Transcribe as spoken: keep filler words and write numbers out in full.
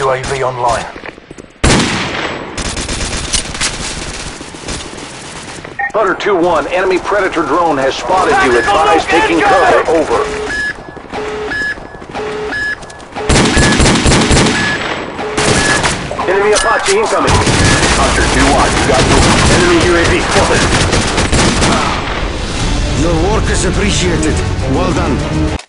U A V online. Hunter two one, enemy Predator drone has spotted you. Advise taking cover. Over. Enemy Apache incoming. Hunter two one, you got Nuke. Enemy U A V spotted. Your work is appreciated. Well done.